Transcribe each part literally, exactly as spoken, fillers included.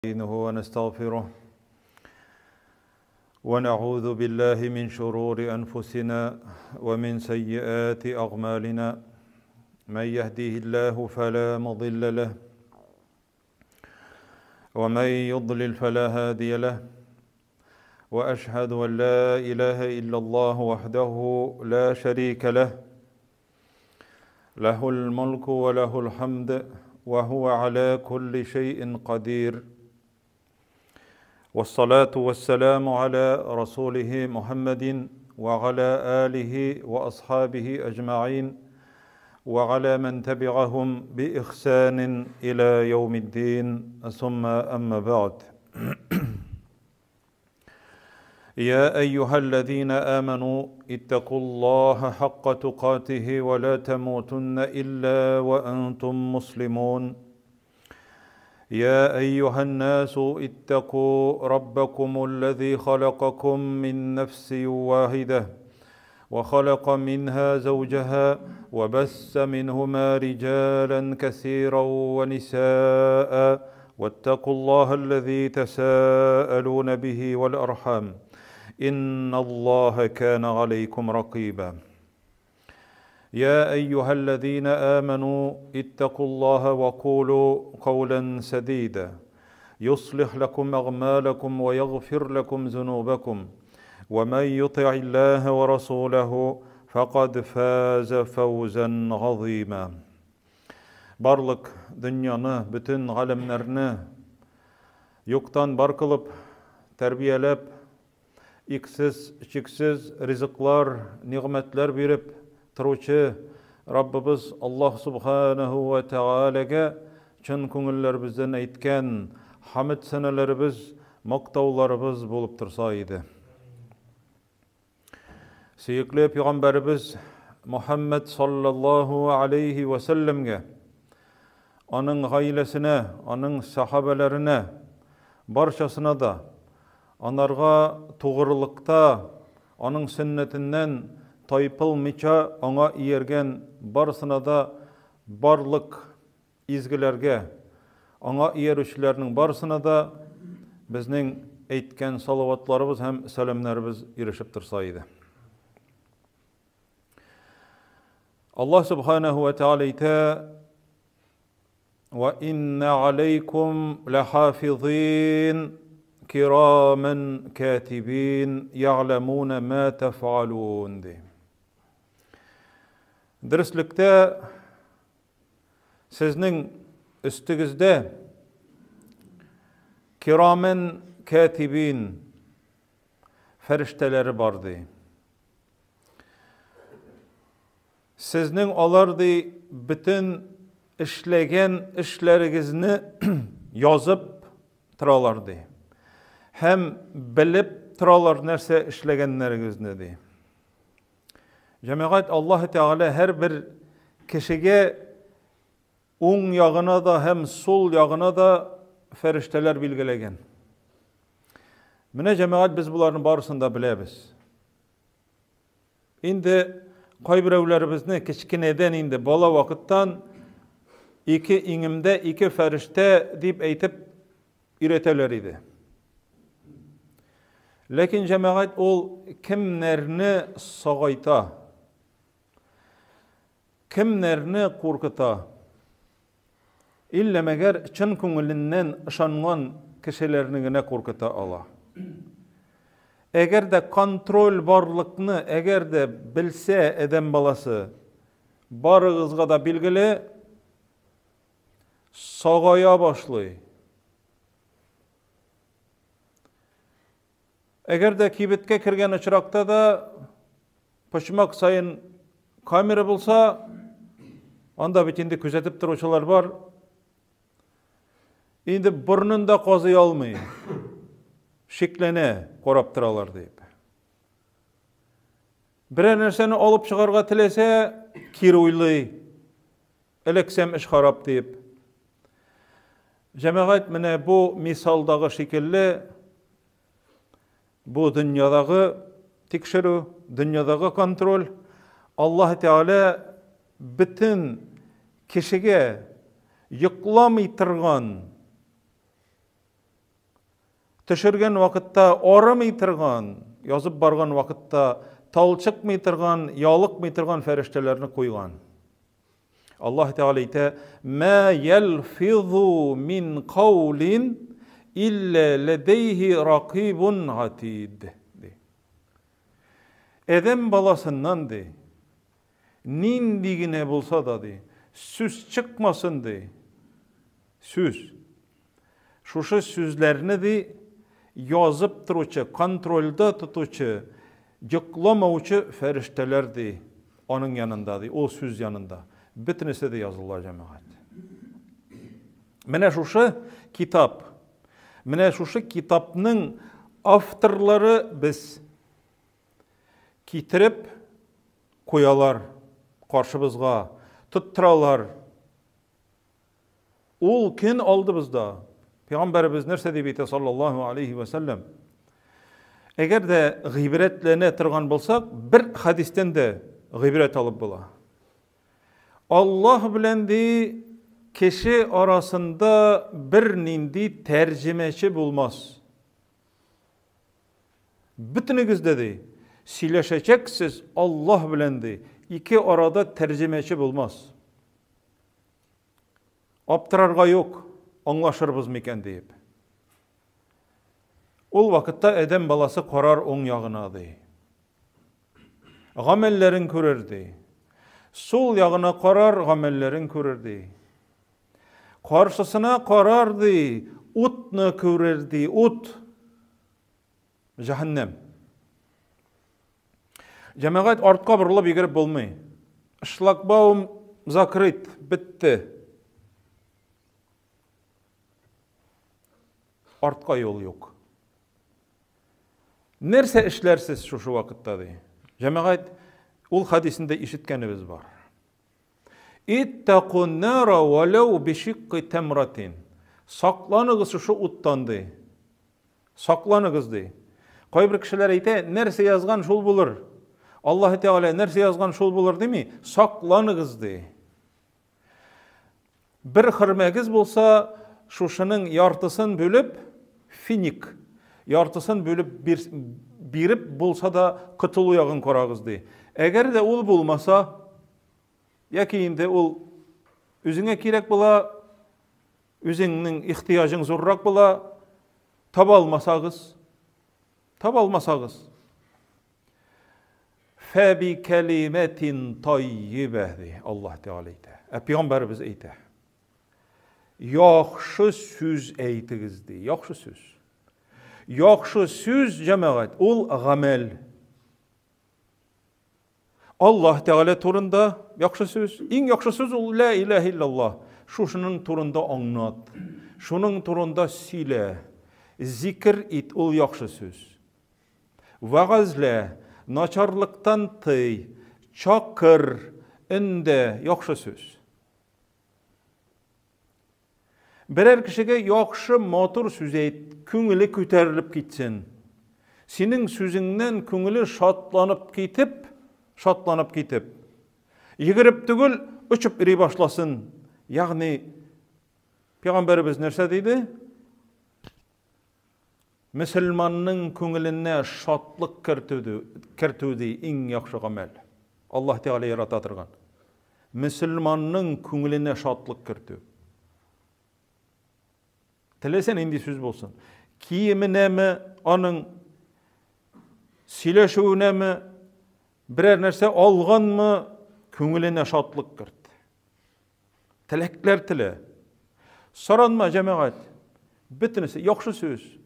نستعينه ونستغفره ونعوذ بالله من شرور أنفسنا ومن سيئات أعمالنا من يهديه الله فلا مضل له ومن يضلل فلا هادي له وأشهد أن لا إله إلا الله وحده لا شريك له له الملك وله الحمد وهو على كل شيء قدير والصلاة والسلام على رسوله محمد وعلى آله وأصحابه أجمعين وعلى من تبعهم بإحسان إلى يوم الدين ثم أما بعد يا أيها الذين آمنوا اتقوا الله حق تقاته ولا تموتن إلا وأنتم مسلمون يا أيها الناس اتقوا ربكم الذي خلقكم من نفس واحدة وخلق منها زوجها وبث منهما رجالا كثيرا ونساء واتقوا الله الذي تساءلون به والأرحام إن الله كان عليكم رقيبا يا أيها الذين آمنوا اتقوا الله وقولوا قولا سديدا يصلح لكم أعمالكم ويغفر لكم ذنوبكم ومن يطع الله ورسوله فقد فاز فوزا عظيما Барлык дөньяны, бүтін ғалымнарны юктан бар кылып, тәрбияләп, иксез, чиксез ризыклар, ниғмәтләр биреп торучы Раббыбыз Аллаһ Субханаһу ва Тәгаләгә чын күңелләребездән әйткән хамд сәнәләребез, мактауларыбыз булып торса иде. Сөйекле Пәйгамбәребез Мухаммад саллаллаһу алейхи ва сәлләмгә, аның гаиләсенә, аның сахабаларына, барчасына да, анарга тугрылыкта, аның сөннәтеннән тайпылмыйча аңа иергән барысына да барлык изгеләргә, аңа иерүчеләрнең барысына да безнең әйткән салаватларыбыз һәм сәламнәребез ирешеп торса иде. Аллаһ Субханаһу ва Тәгалә әйтә: «Ва инна алейкум лахафизин кираман катибин я'ламуна ма таф'алун». Дәреслектә сезнең өстегездә кираман катибин фәрештәләре бар ди. Сезнең алар ди бүтән эшләгән эшләрегезне язып торалар ди. Һәм белеп торалар нәрсә эшләгәннәрегезне ди. Җәмәгать, Аллаһ Тәгалә һәр бер кешегә уң ягына да һәм сул ягына да фәрештәләр билгеләгән. Менә җәмәгать, без буларның барысын да беләбез. Инде кайберәүләребезне кечкенәдән инде бала вакыттан ике иңемдә ике фәрештә дип әйтеп өйрәтәләр иде. Ләкин җәмәгать, ул кемнәрне сагайта, кемнәрне куркыта? Иллә мәгәр чын күңеленнән ышанган кешеләрне генә куркыта ала. Әгәр дә контроль барлыкны, әгәр дә белсә адәм баласы, барыгызга да билгеле, сагая башлый. Әгәр дә кибеткә кергән очракта да почмак сайын камера булса, анда бит инде күзәтеп торучылар бар. Инде бурнын да казый алмый. Шикләнә, карап торалар дип. Берәр нәрсәне алып чыгарга теләсә, кире уйлый. Элексәм эш харап дип. Җәмәгать, менә бу мисалдагы шикелле, бу дөньядагы тикшерү, дөньядагы контроль, Аллаһ Тәгалә бүтән кешегә йокламый торган Tüşürgen vakıtta oramay turgan, yazıp bargan vakıtta talçıkmay turgan, yalıkmay turgan feriştelerini koygan. Allah Teala ite ma yelfizu min kavlin illa ledeyhi rakibun atid. Edem balasından de, nindigine bulsa da de, süz çıkmasın de, süz. Şuşu süzlerini de yazıp turucu, kontrolda tutucu, yıklamaucu ferişteler de onun yanında de, o süz yanında. Bütünüse de yazılar cemaat. Mene şuşu kitap. Mene şuşu kitapның avtorları biz kitirip koyalar karşımızga, tuttıralar. Ol kin aldı bizda. Peygamberimiz nerse deyip sallallahu aleyhi ve sellem. Eğer de gıybretlerine turgan bolsak, bir hadisten de gıybret alıp bola. Allah bilen de kişi arasında bir nindi tercümeçi bulmaz. Bütünüzde de sileşeceksiz Allah bilen de iki arada tercümeçi bulmaz. Aptırarga yok, anlaşırız meken deyip. Ol vakitte edem balası karar on yağına de. Gamellerin körerdi. Sol yağına karar gamellerin körerdi. Karşısına karardı, utnu körerdi, ut. Cehennem. Cemaat artka burulup yigirip bolmay. Şlagbaum zakrit, bitti. Artka yol yok. Nerse işlersiz şu şu vakitte de. Cemaat ul hadisinde işitkenimiz var. İttakun nara velev bişikki temratin. Saklanıgız şu uttandı. Saklanıgız de. Koy bir kişiler eyte, nerse yazgan şul bulur. Allah Teala nerse yazgan şul bulur değil mi? Saklanıgız de. Bir hırmegiz bolsa, şuşunun yartısın bölüp, finik. Yartısın bölüp bir, birip bolsa da kıtılı yağın korağız de. Eğer de ol bulmasa, yakinde ol üzüne kirek bola, üzünün ihtiyacın zorrak bola, taba almasağız. Taba almasağız. Febi kelimetin tayyibehdi. Allah Teala eyte. E Peygamberimiz eyte. Yaxşı süz eytigizdi. Yaxşı süz. Yaxşı süz cemaat. Ol gamel. Allah Teala turunda yaxşı söz. İn yaxşı söz ol la ilahe illallah. Şuşunun turunda anlat. Şunun turunda sile. Zikir it ol yaxşı söz. Vağazla, naçarlıktan tıy, çakır, inde yaxşı söz. Birer kişiге yaxşı motor söz eyt, küngülü küterilip gitsin. Senin sözünden küngülü şatlanıp gitip, şatlanıp gitip, yigirip tügül, uçup iri başlasın. Yani, Peygamberimiz nerse deydi? Müslümanның küngülüne şatlık kertüdü en yaxşı gamel. Allah Teala yarata turgan. Müslümanның küngülüne şatlık kertü. Tilesen indi söz bolsun. Kiyimine mi, onun sileşuğuna mi, birer nerse algan mı, küngülüne şatlık kert. Tilekler tile. Soranma cemaat. Bitinisi, yaxşı söz.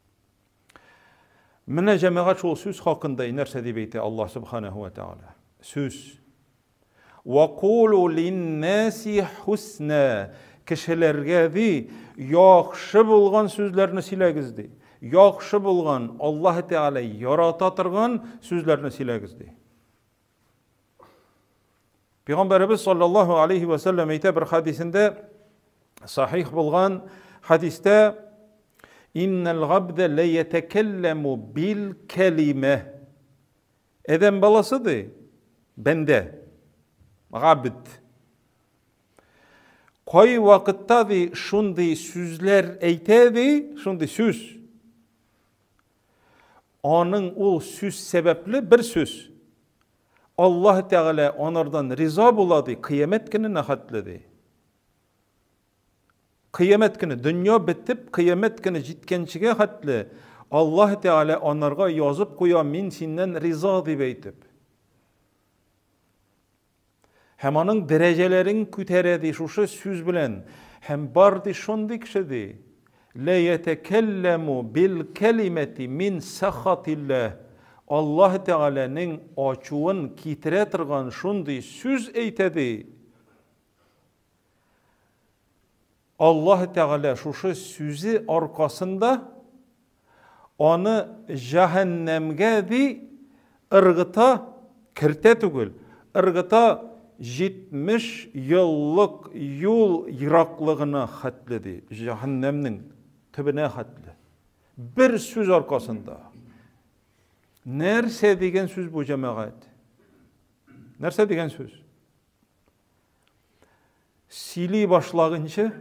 Mine cemaat şol söz hakkında nerse debeyti Allah subhanahu ve taala. Söz. وَقُولُوا لِلنَّاسِ حُسْنًا. Kişilerge de yaxşı bulgan sözlerini silegizdi. Yaxşı bulgan Allah Teala yarata turgan sözlerini silegizdi. Peygamberimiz sallallahu aleyhi ve sellem eyte bir hadisinde sahih bulgan hadiste innel gabde le yetekellemu bil kelime. Edem balasıdır. Bende. Gabd. Koy vakitta di şundi sözler eytedi, şundi söz. Onun ol süz sebepli bir süz. Allah Teala onlardan riza buladı, kıyamet gününe hatledi. Kıyamet günü, dünya bitip, kıyamet günü jitkençige hatlı. Allah Teala onlarga yazıp koya, min sinden riza deyip eytip. Hem onun derecelerin küteredi şuşu süz bilen, hem bardi şundik şedi. Le yetekellemu bil kelimeti min sahatillah. Allah Teala'nın açuğun kitire tırgan şundi süz eytedi. Allah Teala şuşu süzü arkasında onu cehennemge di ırgıta kirte tügül. Irgıta yetmiş yıllık yol yıraklığına hatledi. Cehennemnin tübüne hatlı. Bir süz arkasında. Nerse degen söz bu cemaat? Nerse degen söz? Sili başlagınca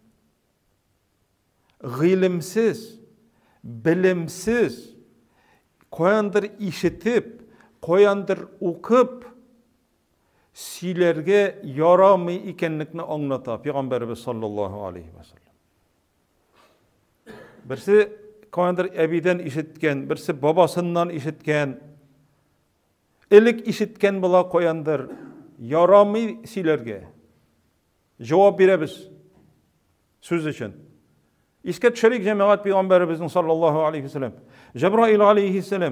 gılimsiz, bilimsiz, koyandır işitip, koyandır okup, silerge yaramı ikenlikini anlata Peygamberimiz sallallahu aleyhi ve sellem. Birisi koyandır ebiden işitken, birisi babasından işitken, ilik işitken bula koyandır yaramı silerge. Cevap birebiz söz için. İsket şerik cemaat Peygamberimizin sallallahu aleyhi ve sellem. Cebrail aleyhisselam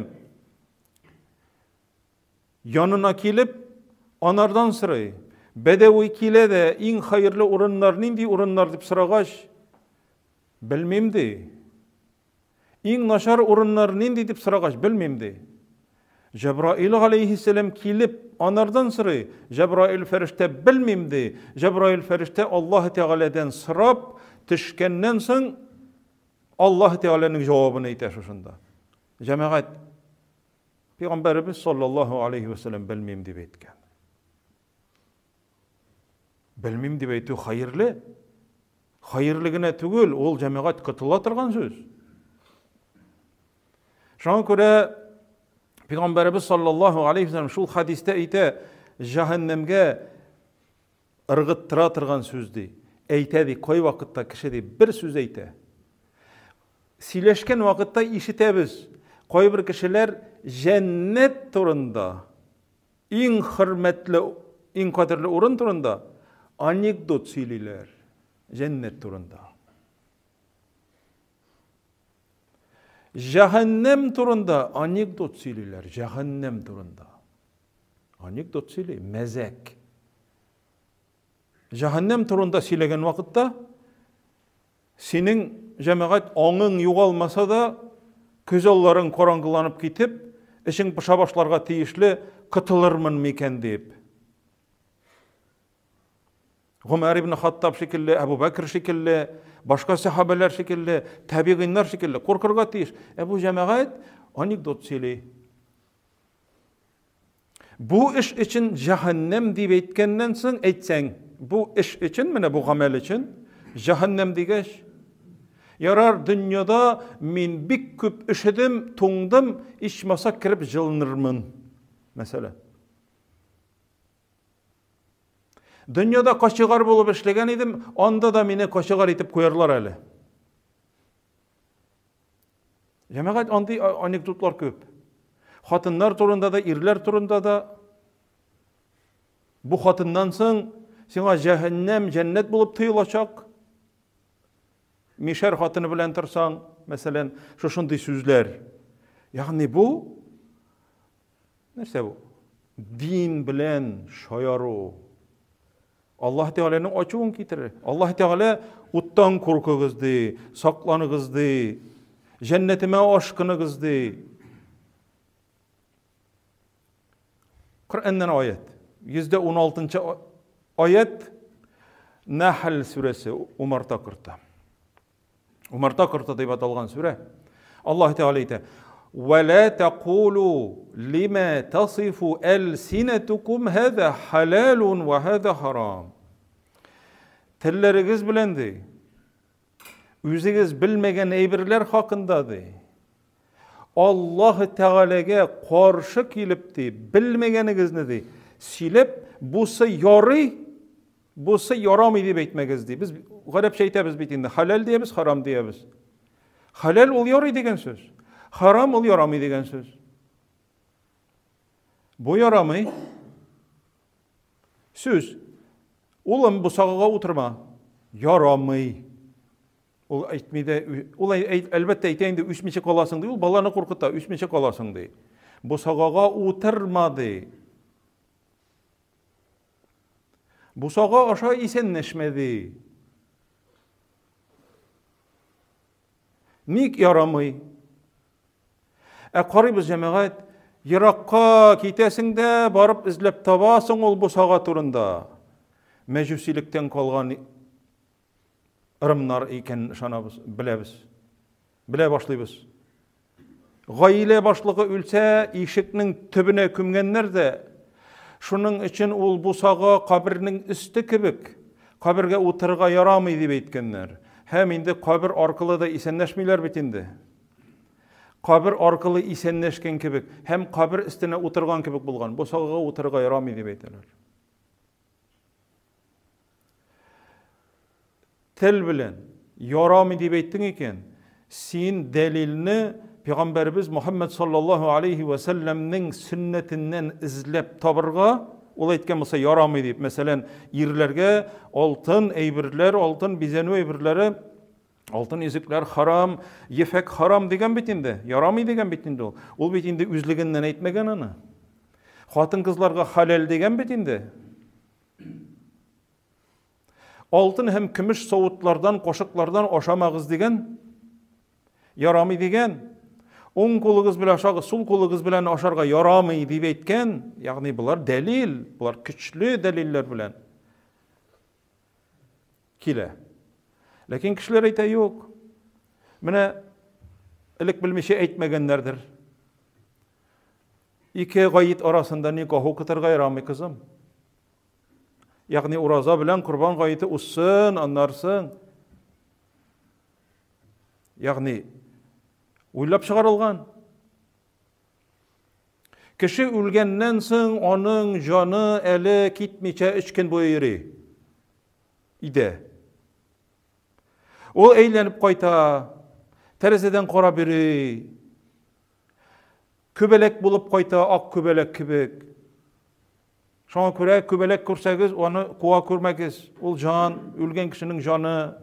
yanına kilip onlardan sırayı. Bedevi kile de en hayırlı urunlar nindi urunlar dip sıragaş bilmemdi. En naşar urunlar nindi dip sıragaş bilmemdi. Cebrail aleyhisselam kilip onlardan sırayı. Cebrail ferişte bilmemdi. Cebrail ferişte Allah Teala'dan sırap tişkenden son Allah Teala'nın cevabını iter şunda. Cemaat Peygamberimiz sallallahu aleyhi ve sellem bilmemdi beytken. Bilmemdi beytu hayırlı. Hayırlığına tügül ol cemaat kıtıla tırgan söz. Şuna göre Peygamberimiz sallallahu aleyhi ve sellem şul hadiste eyte cehennemge ırgıttıra tırgan sözdü. Eytedi, koy vakitte kişidi bir söz eyte. Sileşken vakitte işitebiz. Koy bir kişiler cennet turunda, en hürmetli, en kadirli urun turunda anekdot sililer. Cennet turunda. Cehennem turunda anekdot sililer. Cehennem turunda. Anekdot sili, mezek. Cehennem turunda silegen vakitte senin cemaat onun yuvalmasa da közolların korangılanıp gitip işin pışa başlarga tiyişli kıtılırmın meken deyip. Ömer ibn Hattab şekilli, Ebu Bekir şekilli, başka sahabeler şekilli, tabiğinler şekilli korkurga tiyiş. E bu cemaat anekdot sili. Bu iş için cehennem deyip etkenden son etsen, bu iş için mi ne bu amel için? Cehennem digeş. Yarar dünyada min bik küp işedim, tungdım, işmasa kirip jılınırmın. Mesela. Dünyada kaşıgar bulup işlegen idim, onda da meni kaşıgar etip koyarlar hali. Cemaat andi anekdotlar köp. Hatınlar turunda da, irler turunda da bu hatından son sana cehennem, cennet bulup tıyılacak. Mişer hatını bilen tırsan, mesela şu şunday sözler. Yani bu, neyse bu? Din bilen şayaru. Allah Teala'nın açığın getirir. Allah Teala uttan korkuguzdu, saklanıgızdı, cennetime aşkınıgızdı. Kur'an'dan ayet. yüzde on altıncı ayet Nahl suresi Umar Takır'ta. Umar Takır'ta deyip atalgan sure. Allah Teala ite وَلَا تَقُولُوا لِمَا تَصِفُ أَلْسِنَتُكُمْ هَذَا حَلَالٌ وَهَذَا حَرَامٌ. Tillerigiz bilendi. Üzügiz bilmegen eybirler hakkındadı. Allahu Teala'ga qarşı kelipdi, bilmegenigizni silip, busa yarı, busa yaramay deb aytmagizni. Biz garipçe aytamiz bitinde. Halal deymiz, haram deymiz. Halal ol yarı degan söz. Haram ol yaramay degan söz. Bu yaramay söz. Ulam bu sağığa oturma. Yaramay. Ol aytmaydı. Ol elbette aytayında üsmece kalasın diye. Ol balаны korkuta, üsmece kalasın diye. Bu sağığa oturmadı. Bu sağa aşağı isenleşmedi. Nik yaramay? E qarıyız cemaat, Irakka kitesinde barıp izlep tabasın ol bu sağa turunda. Mecusilikten kalgan ırımlar iken şanabız, bilebіз. Bile başlayız. Gaile başlığı ülse, işiknin tübüne kümgenler de, şunun için ol bu sağa kabirinin üstü kibik, kabirge oturga yaramay deb aytkenler. Hem indi kabir arkalı da isenleşmeyler bitindi. Kabir arkalı isenleşken kibik, hem kabir üstüne oturgan kibik bulgan. Bu sağa oturga yaramay deb aytırlar. Til bilen yaramay deb aytdın eken, sen delilini Peygamberimiz Muhammed sallallahu aleyhi ve sellem'nin sünnetinden izlep tabırga, ol aytgan bolsa yaramay deb. Mesela yerlerge altın eybirler, altın bizenu eybirleri, altın ezikler haram, yefek haram degen bitinde, yaramay degen bitinde ol. Ol bitinde üzliginden aytmagan ana. Hatın kızlarga halal degen bitinde. Altın hem kümüş soğutlardan, koşuklardan oşamağız degen, yaramay degen. On koluguz bilen aşağı, sol koluguz bilen aşarga yaramay deb aytken, yani bular delil, bular küçlü deliller bilen kile. Lakin kişiler ayta yok. Mine ilik bilmişe aytmaganlardır. İki gayet arasında nikahu kıtırga yaramay kızım. Yani uraza bilen kurban gayeti ussun, anlarsın. Yani uylap çıkarılgan. Kişi ülgenden soň onun canı eli kitmiçe içkin boyuri ide. O eýlenip koyta, tereseden kora biri, kübelek bulup koyta, ak kübelek kibik. Şoňa köre kübelek körsegiz, onu kuwa körmegiz. Ol can, ülgen kişinin canı.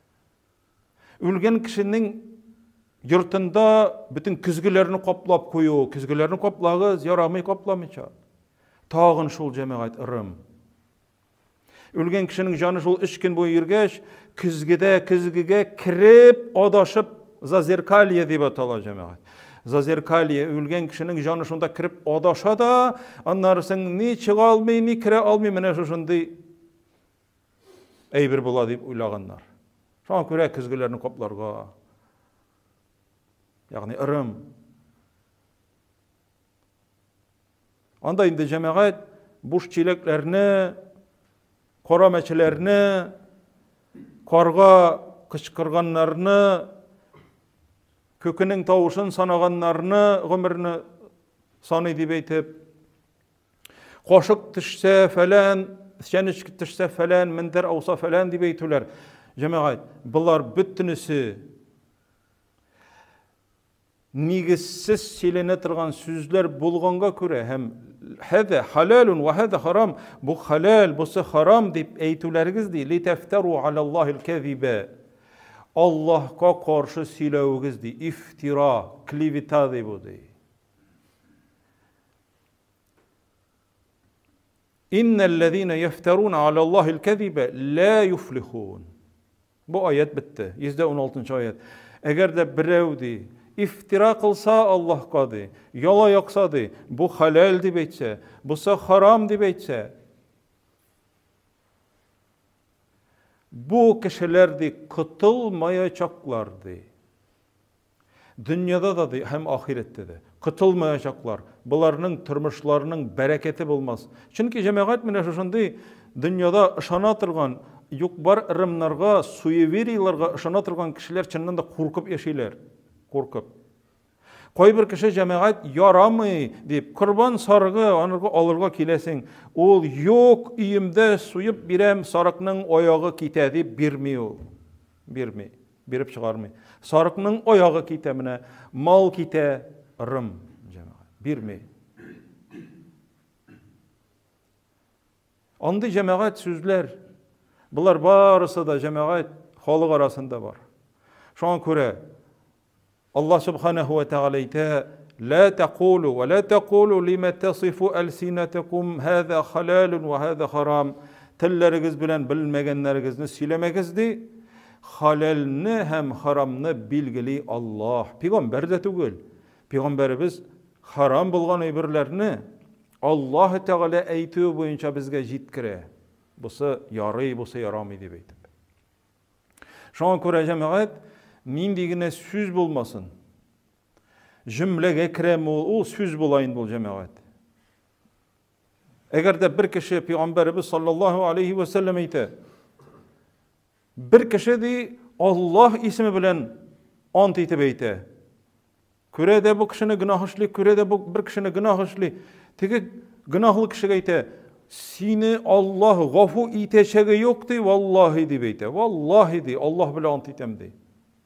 Ülgen kişinin yurtunda bütün küzgülerini qoplap koyu, küzgülerini qoplagız, yaramay qoplamayça. Tağın şol cemaat ırım. Ülgen kişinin canı şol içkin boyu yirgeş, küzgide, küzgige kirip, odaşıp, zazirkaliye deb atala cemaat. Zazirkaliye, ülgen kişinin canı şunda kirip, odaşa da, anlarsın, ni çıga almay, ni kire almay, mene şuşunday eybir bula deb uylağanlar. Şoňa köre küzgülerini qoplarga. Yani ırım. Anda indi cemaat buş çileklerini, kora meçelerini, karga kışkırganlarını, kökünün tavuşun sanaganlarını, gümürünü sanı deb aytip, koşuk tişse falan, şenişki tişse falan, minder avsa falan deb aytırlar. Cemaat, bular bütünüsü nigizsiz silene turgan sözler bulganga köre hem hada halalun ve hada haram, bu halal, bu haram dep aytularigiz di li taftaru alallahil kaziba. Allah'a karşı silawgiz di iftira, klivita deb bu di. İnnellezine yefterun alallahil kaziba la yuflihun. Bu ayet bitti. yüz on altıncı ayet. Eğer de birevdi iftira kılsa Allah kadı, yola yaksadı, bu halal deb aytsa, busa haram deb aytsa, bu kişilerdi kıtılmayacaklardı. Dünyada da hem ahirette de kıtılmayacaklar. Bularının turmuşlarının bereketi bulmaz. Çünkü cemaat mine şuşunday dünyada ışana turgan, yok bar ırımlarga, suyeverilarga ışana turgan kişiler çından da korkup yaşaylar. Korkup. Koy bir kişi cemaat yaramay deyip kurban sarığı anırga alırga kilesin. Ol yok iyimde suyup birem sarıkның oyağı kite deyip birmi ol. Birmi. Birip çıkarmay. Sarıkның oyağı kitemine mal kite rım cemaat. Birmi. Andı cemaat sözler. Bunlar barısı da cemaat halık arasında var. Şu an köre Allah subhanahu ve teala ite la taqulu ve la taqulu lima tasifu alsinatukum hada halalun ve hada haram. Tillerigiz bilen bilmegenlerigizni söylemegizdi. Halalni hem haramni bilgili Allah. Peygamber de tugul. Peygamberimiz haram bulgan ibirlerini Allah Teala aytı boyunca bizge jitkire. Buсы yarый, buсы yaramay dep aytып. Şoňa köre jemaat nindigine süz bolmasın. Jümlege kirem ol, süz bolayın bol jemaat. Eger de bir kişi Peygamberimiz sallallahu aleyhi ve sellem aytı. Bir kişi di Allah ismi bilen ant etip aytı. Köre de bu kişini günah işli, köre de bu bir kişini günah işli. Tegi günahlı kişi aytı. Seni Allah gafu iteşege yok di, vallahi di beyte. Vallahi di, Allah bile ant etem di.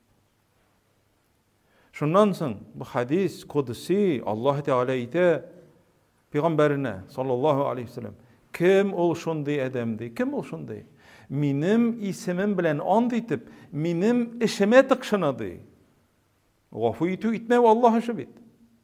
Şundan soň bu hadis kudusi Allah Teala ite Peygamberine sallallahu aleyhi ve sellem kim ol şunday adamdi? Kim ol şunday? Minim ismim bilen ant etip, minim işime tıkşınadı. Gafu itu itme Allah işi bit.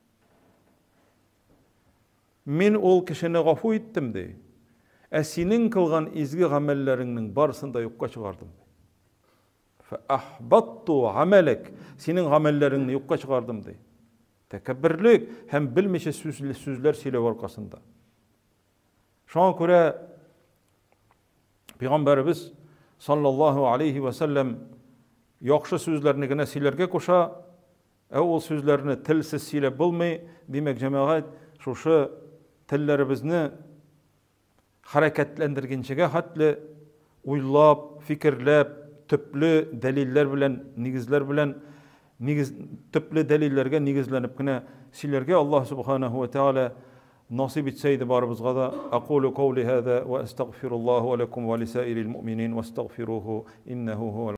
Min ol kişini gafu ettim de. Esinin kılgan izgi amellerinden barısında yokka çıkardım. Fe ahbattu amelek. Senin amellerini yokka çıkardım de. Tekebbirlik hem bilmişe sözler söyle arkasında. Şu an köre Peygamberimiz sallallahu aleyhi ve sellem yaxşı sözlerini gene silerge koşa, e ol sözlerini tilsiz sile bulmay, demek cemaat şuşu tillerimizni hareketlendirgençege hatlı uylap, fikirlep, tüplü deliller bilen, nigizler bilen, nigiz, tüplü delillerge nigizlenip gine silerge Allah subhanahu ve teala nasip etseydi barımızga da aqulu qawli hada ve estağfirullah ve lekum ve lisairil mu'minin ve estağfiruhu innehu huvel